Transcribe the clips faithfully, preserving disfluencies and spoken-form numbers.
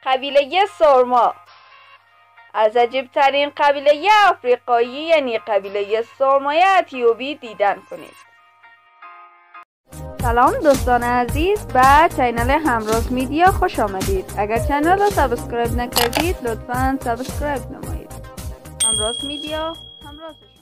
قبیله سرما. از عجیبترین قبیله آفریقایی یعنی قبیله سرمای اتیوپی دیدن کنید. سلام دوستان عزیز، به چینل همراز میدیا خوش آمدید. اگر چینل رو سابسکرایب نکردید لطفاً سابسکرایب نمایید. همراز میدیا، همراز شما.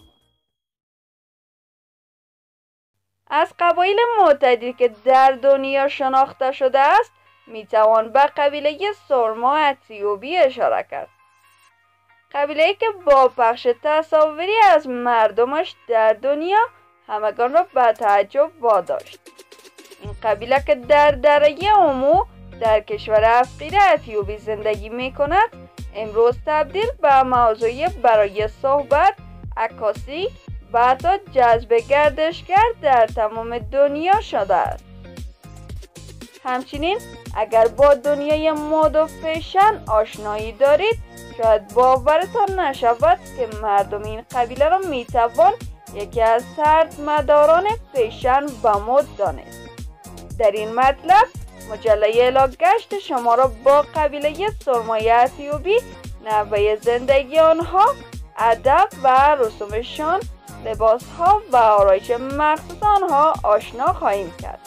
از قبایل معتدی که در دنیا شناخته شده است میتوان به قبیله سرما اتیوپی اشاره کرد. قبیله‌ای که با پخش تصاویری از مردمش در دنیا همگان را به تعجب واداشت. این قبیله که در دره اومو در کشور افقیر اتیوپی زندگی می کند امروز تبدیل به موضوعی برای صحبت، عکاسی و حتی جذب گردشگر در تمام دنیا شده است. همچنین اگر با دنیای مد و فیشن آشنایی دارید شاید باورتان نشود که مردم این قبیله را میتوان یکی از سردمداران فیشن و مد دانست. در این مطلب مجله الاگشت شما را با قبیله سرمای اتیوپی، نحوه زندگی آنها، ادب و رسومشان، لباسها و آرایش مخصوص آنها آشنا خواهیم کرد.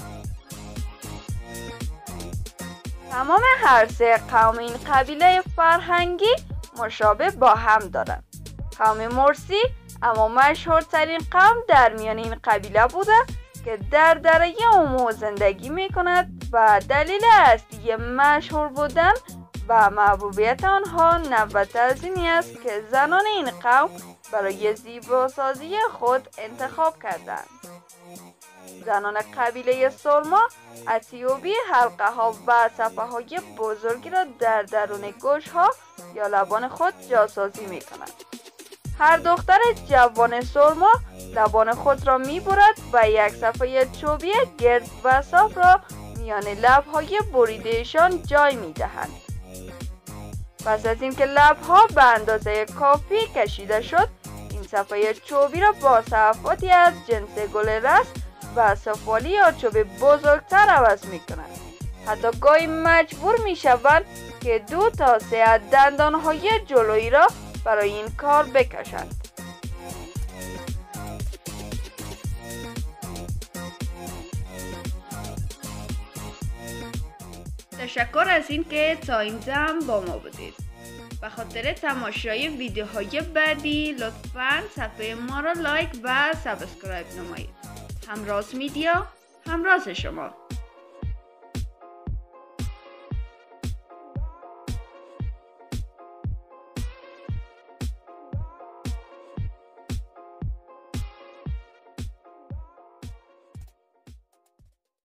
تمام هر سه قوم این قبیله فرهنگی مشابه با هم دارند. قوم مرسی اما مشهورترین قوم در میان این قبیله بوده که در دره اومو زندگی می کند و دلیل اصلی مشهور بودن و محبوبیت آنها نوبت از اینی است که زنان این قوم برای زیباسازی خود انتخاب کردند. زنان قبیله سرما اتیوپی حلقه ها و صفحه های بزرگی را در درون گوش ها یا لبان خود جاسازی می کنند. هر دختر جوان سرما لبان خود را می برد و یک صفحه چوبی گرد و صاف را میان لبهای بریدهشان جای می دهند. پس از اینکه لبها به اندازه کافی کشیده شد این صفحه چوبی را با صفحاتی از جنس گل رس و سفالی یا چوب بزرگتر عوض می کنند. حتی گاهی مجبور می شوند که دو تا سه دندانهای جلویی را برای این کار بکشند. تشکر از این که تا اینجا با ما بودید. به خاطر تماشای ویدیوهای بعدی لطفاً صفحه ما را لایک و سابسکرایب نمایید. همراز میدیا، همراز شما.